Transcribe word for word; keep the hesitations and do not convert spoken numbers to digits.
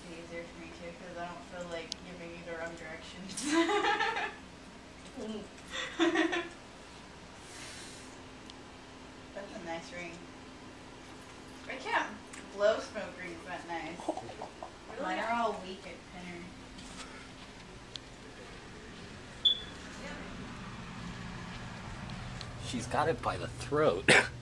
easier for me too, because I don't feel like giving you the wrong directions. That's a nice ring. I can't blow smoke rings that nice. Really? Mine are all weak at pinner. She's got it by the throat.